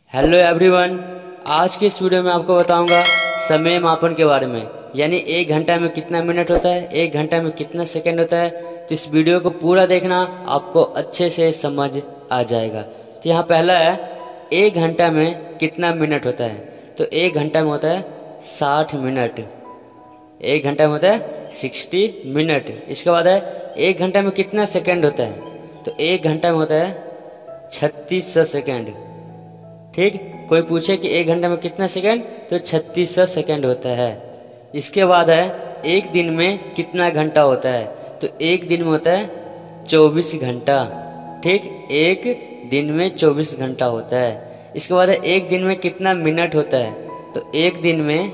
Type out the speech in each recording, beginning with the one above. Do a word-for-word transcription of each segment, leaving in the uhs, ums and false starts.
Hello everyone, आज के इस वीडियो में आपको बताऊंगा समय मापन के बारे में। यानी एक घंटा में कितना मिनट होता है, एक घंटा में कितना सेकंड होता है। तो इस वीडियो को पूरा देखना, आपको अच्छे से समझ आ जाएगा। तो यहाँ पहला है, एक घंटा में कितना मिनट होता है। तो एक घंटा में होता है साठ मिनट। एक घंटा में होता है सिक्सटी मिनट। इसके बाद है, एक घंटा में कितना सेकेंड होता है। तो एक घंटा में होता है छत्तीस सौ सेकेंड। ठीक, कोई पूछे कि एक घंटे में कितना सेकंड, तो छत्तीस सौ सेकेंड होता है। इसके बाद है, एक दिन में कितना घंटा होता है। तो एक दिन में होता है चौबीस घंटा। ठीक, एक दिन में चौबीस घंटा होता है। इसके बाद है, एक दिन में कितना मिनट होता है। तो एक दिन में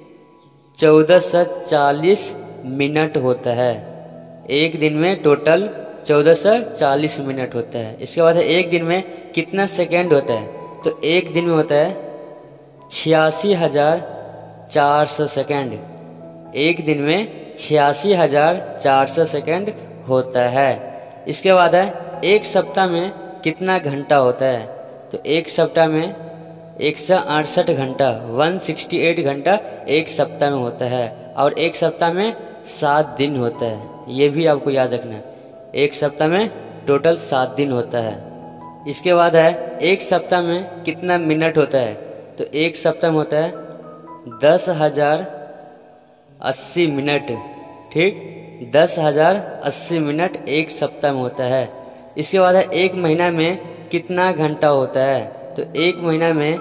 चौदह सौ चालीस मिनट होता है। एक दिन में टोटल चौदह सौ चालीस मिनट होता है। इसके बाद है, एक दिन में कितना सेकेंड होता है। तो एक दिन में होता है छियासी हजार चार सौ सेकेंड। एक दिन में छियासी हजार चार सौ सेकेंड होता है। इसके बाद है, एक सप्ताह में कितना घंटा होता है। तो एक सप्ताह में एक सौ अड़सठ घंटा, वन सिक्सटी एट घंटा एक सप्ताह में होता है। और एक सप्ताह में सात दिन होता है। ये भी आपको याद रखना है, एक सप्ताह में टोटल सात दिन होता है। इसके बाद है, एक सप्ताह में कितना मिनट होता है। तो एक सप्ताह में होता है दस हजार अस्सी मिनट। ठीक, दस हजार अस्सी मिनट एक सप्ताह में होता है। इसके बाद है, एक महीना में कितना घंटा होता है। तो एक महीना में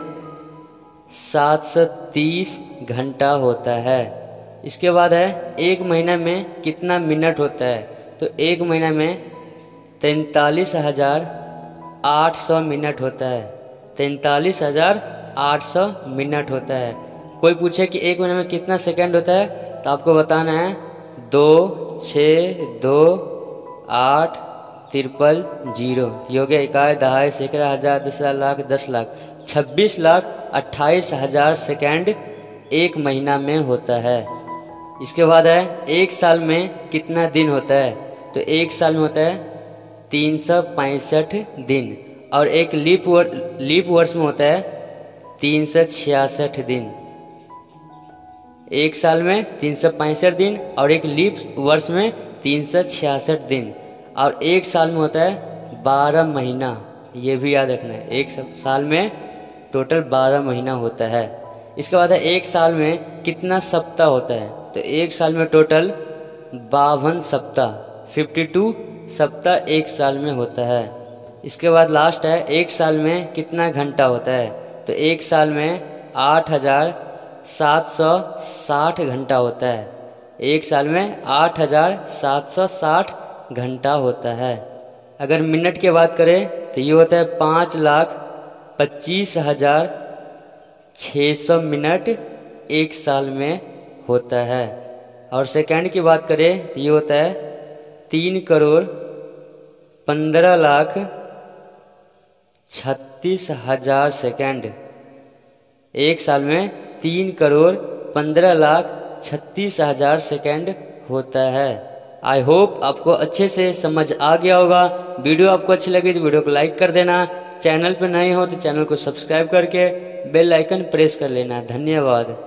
सात सौ तीस घंटा होता है। इसके बाद है, एक महीना में कितना मिनट होता है। तो एक महीना में तैंतालीस हजार आठ सौ मिनट होता है। तैंतालीस हजार आठ सौ मिनट होता है। कोई पूछे कि एक महीने में कितना सेकंड होता है, तो आपको बताना है दो छः दो आठ तिरपल जीरो। ये हो गया इकाई, दहाई, सैकड़ा, हजार, दस हजार, लाख, दस लाख, छब्बीस लाख अट्ठाईस हजार सेकेंड एक महीना में होता है। इसके बाद है, एक साल में कितना दिन होता है। तो एक साल में होता है तीन सौ पैंसठ दिन। और एक लीप वर, लीप वर्ष में होता है तीन सौ छियासठ दिन। एक साल में तीन सौ पैंसठ दिन और एक लीप वर्ष में तीन सौ छियासठ दिन। और एक साल में होता है बारह महीना। ये भी याद रखना है, एक साल में टोटल बारह महीना होता है। इसके बाद है, एक साल में कितना सप्ताह होता है। तो एक साल में टोटल बावन सप्ताह, फिफ्टी टू सप्ताह एक साल में होता है। इसके बाद लास्ट है, एक साल में कितना घंटा होता है। तो एक साल में आठ हजार सात सौ साठ घंटा होता है। एक साल में आठ हजार सात सौ साठ घंटा होता है। अगर मिनट की बात करें तो ये होता है पाँच लाख पच्चीस हजार छः सौ मिनट एक साल में होता है। और सेकंड की बात करें तो ये होता है तीन करोड़ पंद्रह लाख छत्तीस हजार सेकेंड। एक साल में तीन करोड़ पंद्रह लाख छत्तीस हजार सेकेंड होता है। आई होप आपको अच्छे से समझ आ गया होगा। वीडियो आपको अच्छी लगी तो वीडियो को लाइक कर देना। चैनल पर नए हो तो चैनल को सब्सक्राइब करके बेल आइकन प्रेस कर लेना। धन्यवाद।